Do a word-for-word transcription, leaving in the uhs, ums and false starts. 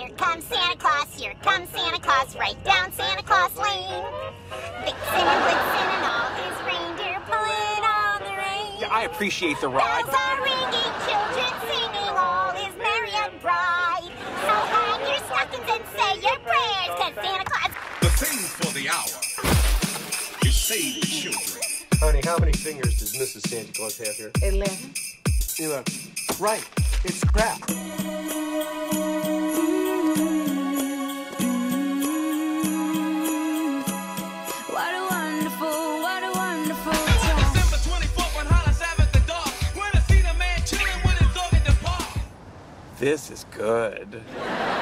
Here comes Santa Claus, here comes Santa Claus, right down Santa Claus Lane. Vixen and Blitzen and all his reindeer pulling on the reins. Yeah, I appreciate the ride. Bells are ringing, children singing, all is merry and bright. So hang your stockings and say your prayers, cause Santa Claus... The thing for the hour is save the children. Honey, how many fingers does Missus Santa Claus have here? Eleven. Eleven. Right. It's crap. What a wonderful, what a wonderful On December twenty-fourth on Hollis Ave at the dark, when I see the man chilling with his dog at the park. This is good.